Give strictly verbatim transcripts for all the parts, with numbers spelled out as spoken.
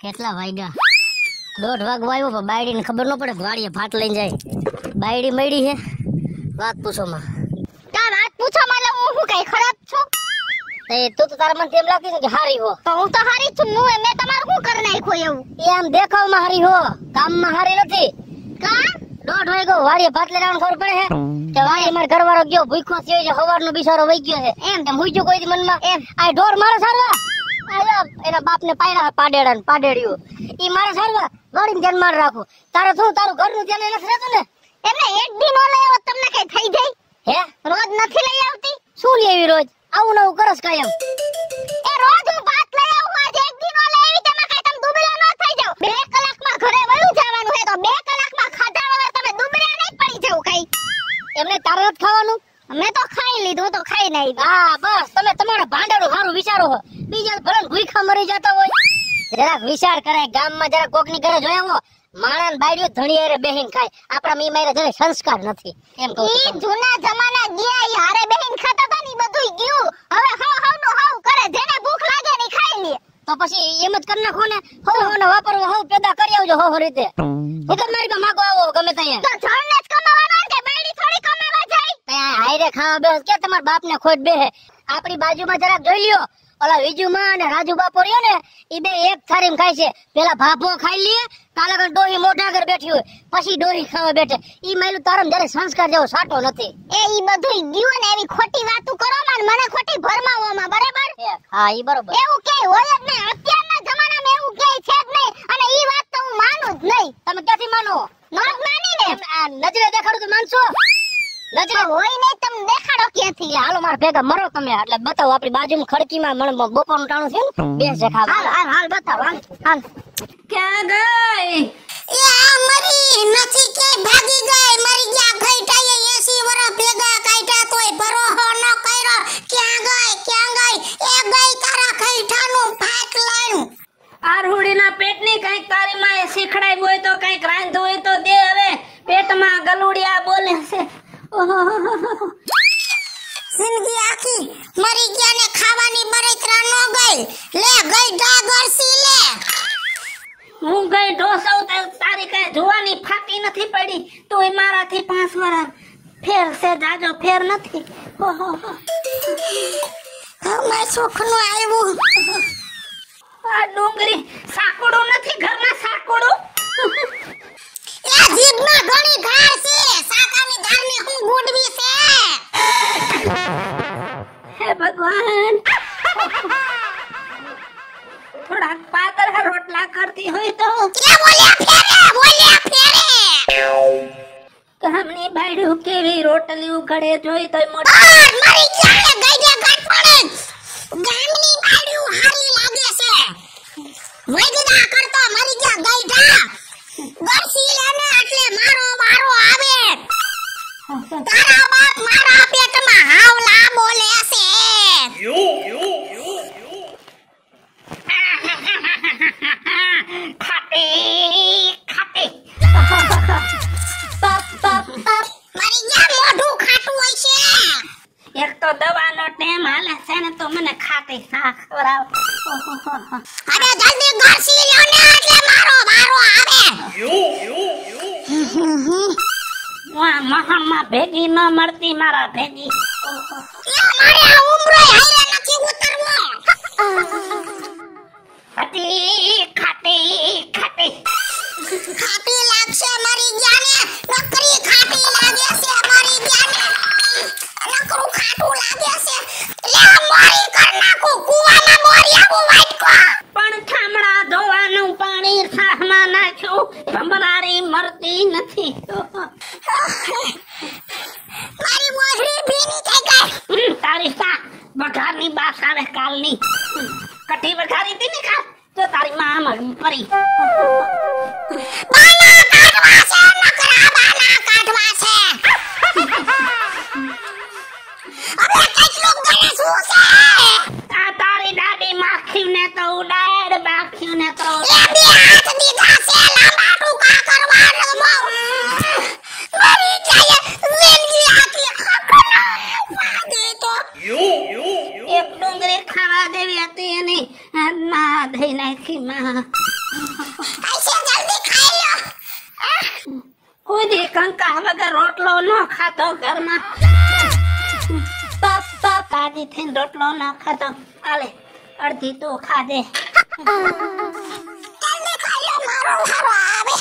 કેટલા વાગ્યા? દોઢ વાગવા આવ્યો પણ બાયડીને ખબર ન પડે વાડીએ ભાત લઈને જાય. બાયડી મળી હે વાત પૂછો માં. તા વાત પૂછો માં એટલે હું હું કઈ ખરાબ છું? એ તું તો તારા મને એમ લાગતી છે કે હારી હો. તો હું તો હારી છું. હું મેં તમારું શું કરી નાખ્યું એવું? એમ દેખાવમાં હારી હો, કામમાં હારી નથી. કા દોઢ વાગ્યો વાડીએ ભાત લઈને આવવાનું ખબર પડે હે કે વાડી માર ઘરવાળો ગયો ભૂખ્યો થયો છે, સવારનો બિચારો વઈ ગયો છે. એમ તેમ હુઈ ગયો કોઈ દી મનમાં એમ આ ઢોર મારે સારવા આયા એના બાપને પાડ્યા પાડેડા ને પાડેડ્યું ઈ મારે સારવા વાડીને ધ્યાન માર રાખો. તારે શું તારું ઘરનું ધ્યાન નથી રહેતું ને? એમને એક દી નો લઈ આવો તમને કઈ થઈ જાય? હે રોજ નથી લઈ આવતી? શું લેવી રોજ? આવું નવું કરસ કાયમ. એ રોજ હું ભાત લઈ આવું, આજ એક દી નો લઈ આવી તેમાં કઈ તમે દુબળા ન થઈ જાવ. બે કલાકમાં ઘરે વળું જવાનું હે તો બે કલાકમાં ખાધા વગર તમે દુબળા નહીં પડી જાવ કઈ. એમને તારે જ ખાવાનું? મેં તો ખાઈ લીધું, તો ખાઈ નહીં. હા બસ તમે તમારા ભાંડાનું સારું વિચારો હો, બીજા ભલે ભૂખા મરી જતા હોય. જરાક વિચાર કરાય, ગામમાં જરા કોકની ઘરે જોયા હો માણસ બાયડીઓ ધણી હારે બેહીન ખાય. આપણા મી મારે જરે સંસ્કાર નથી એમ કહું. ઈ જૂના જમાના ગયા, ઈ હારે બેહીન ખાતા હતા ને બધું ગયું. હવે હાવ હાવ નું હાવ કરે, જેને ભૂખ લાગે ને ખાઈ લે. તો પછી એમ જ કરી નાખો ને, હો હો ને વાપરવો હો પેદા કરી આવજો હો હો રીતે. વગર મારી પાસે માગો આવો ગમે ત્યાં. તો જણને જ કમાવાનો કે બાયડી થોડી કમાવા જાય? ત્યાં હાયરે ખાવા બેસ કે તમારા બાપને ખોટ બેહે. આપણી બાજુમાં જરાક જોઈ લ્યો, ઓલા વિજુમાં અને રાજુ બાપો રહ્યો ને ઈ બે એક થાળીમાં ખાય છે. પેલા ભાભો ખાઈ લે, કાલા ડોહી મોઢા આગળ બેઠી હોય, પછી ડોહી ખાવા બેઠે. ઈ માયલું તારમ જયારે સંસ્કાર જેવો સાટો નથી. એ ઈ બધું ગયું ને એવી ખોટી વાતો કરો માં, મને ખોટી ભરમાવોમાં બરાબર? હા ઈ બરોબર. એવું કે હોય જ નહીં, અત્યારના જમાનામાં એવું કે છે જ નહીં, અને ઈ વાત તો હું માનું જ નહીં. તમે ક્યાંથી માનો? ન જ માની ને. આ નજરે દેખાડું તો માનશો? નજરે હોય નહીં તમે દેખાડો ક્યાંથી? હાલો માર ભેગા મરો તમે, એટલે બતાવો આપણી બાજુમાં ખડકીમાં મને બપોરનું ટાણું છે ને બે છે ખાવા. હાલ હાલ હાલ બતાવો હાલ હાલ. ક્યાં ગઈ? એ આ મરી નથી કે ભાગી ગઈ, મરી ગયા ગઈટાએ એંસી વર્ષ ભેગા કાઢ્યા તોય ભરોહો ન કર્યો. ક્યાં ગઈ ક્યાં ગઈ? એ ગઈ તારા ગઈઠાનું ભાત લઈને. આરહુડીના પેટની કઈક તારી માએ શીખડાઈ હોય તો કઈક રાંધું હોય તો દે. હવે પેટમાં ગલુડિયા બોલે છે. જિંદગી આખી મરી ગયા ને ખાવાની બળતરા ન ગઈ. લે ગઈઠા ગરસી લે. હું ગઈ ઢોસવ તારી કઈ જોવાની ફાટી નથી પડી, તોય મારાથી પાંચ વર્ષ ફેર છે, જાજો ફેર નથી. હવે સુખનું આવ્યું. આ ડુંગળી સાકડું નથી ઘરમાં સાકડું. એ જીભમાં ઘણી ઘાર છે, સાકાની ઘારને હું ગુડવી છે. હે ભગવાન, થોડા પાતળા રોટલા કરતી હોય તો. કે બોલ્યા ફેરે બોલ્યા ફેરે. ગામની બાયડું કેવી રોટલી ઉઘડે જોઈ તોય આ મોટી. મરી ગયા ને ગઈડે ગઈ પડે. ગામની બાયડું હારી લાગે છે. વૈગડા કરતો મરી ગયા ગઈડા. ગરસી લેને એટલે મારો વારો આવે. તારા બાપ મારા પેટમાં હાવલા બોલે છે. ખાટી ખાટી. પપ પપ પપ મરી ગયા મોઢું ખાટું હોય છે. એક તો દવાનો ટેમ હાલે છે ને તો મને ખાટી શાક ખવડાવ. અરે જલ્દી ગરસી લ્યો ને એટલે મારો વારો આવે. વાહ, મહામાં ભેગી ન મળતી મારા ભેગી. એ મારે આ ઉમરો હારે નથી ઉતરવો. ખાટી ખાટી ખાટી. ખાટી લાગશે મરી ગયા ને. નકરી ખાટી લાગે છે મરી ગયા ને. નકરું ખાટું લાગે છે. લે મોરી કર નાખું કુવાના મોરિયા વાટકો. પણ ઠામડા ધોવાનું પાણી સાહમાં નાખ્યું, ભમરારી મરતી નથી. મારી મોહરી ભીની થઈ ગઈ. હમ, તારી સા વઘારની બાસ આવે કાલની. કઠી વઘારી હતી ને કાલ, તો તારી માં આમ પરી. બાના કાઢવા છે નકરા બાના કાઢવા છે. હવે કેટલું ગણેશું છે. આ તારી દાદી માખીને તો ઉડાડ, બાખીને તો એ બે હાથ દીધા છે લાંબા ટૂંકા કરવા રમો. મરી જાય જિંદગી આખી ખકના વાગે તો. એક ડુંગળી ખાવા દેવી હતી એની હાથમાં ધઈ નાખી માં. ખાતો ઘરમાં બાપ બાપ આજી થઈને રોટલો ના ખાતો આલે અડધી તું ખાજે તમે ખાયો મારો હારો આવે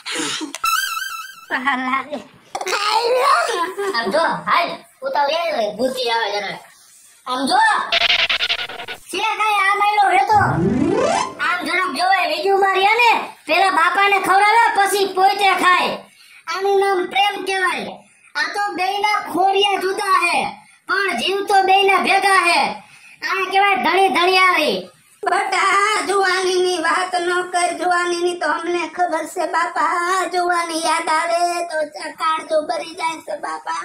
હાલ લાગે ખાઈ લો આમ જો હાલ ઉતાવળ રે બુદ્ધિ આવે જરા આમ જો છે કઈ આ માયલો રહેતો આમ જરાક જોવે બીજું માર્યા ને પેલા બાપાને ખવડાવે પછી પોતે ખાય આનું નામ પ્રેમ કહેવાય આ તો બેયના ખોરિયા જુદા હે પણ જીવ તો બેયના ભેગા હે આ કહેવાય ધણી ધણિયારી બટા જુવાની ની વાત ન કર જુવાની ની તો અમને ખબર છે બાપા જુવાની યાદ આવે તો કાળજો ભરી જાય છે બાપા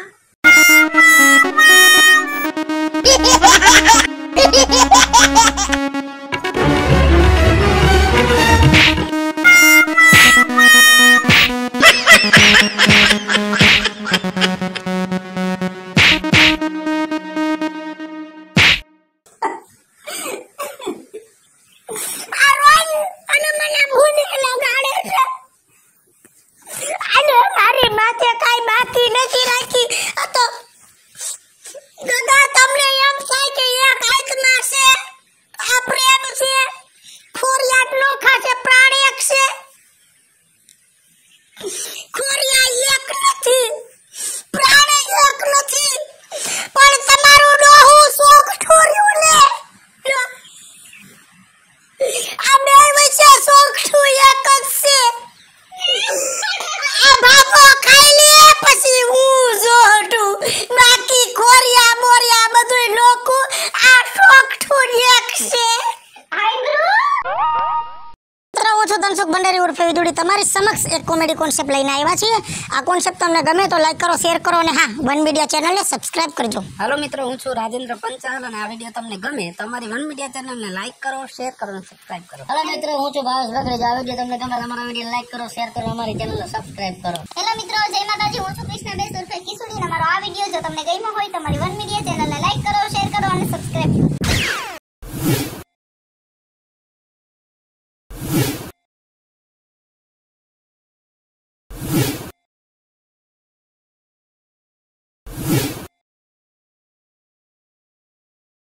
આ રોજ અને મને ભૂને લગાડે છે અને મારી માથે કાઈ બાકી નથી રાખી આ તો ગદા તમને એમ થાય કે એક આત્મા છે આ પ્રેમ છે ખોરિયાટ નો ખાસે પ્રાણ એક છે ખોરિયા એક નથી પ્રાણ એક નથી પણ તમારું ડોહું શોખ ઠોર્યું ને આ બે વચ્ચે સોખઠું એક જ છે આ બાપો ખાઈ લે પછી હું જોડું બાકી ખોરિયા મોરિયા બધું લોકો આ સોખઠું એક છે હું છું ધનસુખ ભંડારી ઉર્ફે વિદુડી તમારી સમક્ષ એક કોમેડી કોન્સેપ્ટ લઈને આવ્યા છીએ આ કોન્સેપ્ટ તમને ગમે તો લાઈક કરો શેર કરો અને હા વન મીડિયા ચેનલને સબસ્ક્રાઇબ કરજો હાલો મિત્રો હું છું રાજેન્દ્ર પંચાલ અને આ વિડીયો તમને ગમે તો અમારી વન મીડિયા ચેનલને લાઈક કરો શેર કરો અને સબસ્ક્રાઇબ કરો હાલો મિત્રો હું છું ભાવેશ બકરેજા આ વિડીયો તમને ગમે અમારા વિડીયો લાઈક કરો શેર કરો અમારી ચેનલને સબસ્ક્રાઇબ કરો હેલો મિત્રો જય માતાજી હું છું કૃષ્ણ બેસ ઉર્ફે કિશોરી અને મારો આ વિડીયો જો તમને ગમ્યો હોય તો મારી વન મીડિયા ચેનલને લાઈક કરો શેર કરો અને સબસ્ક્રાઇબ કરો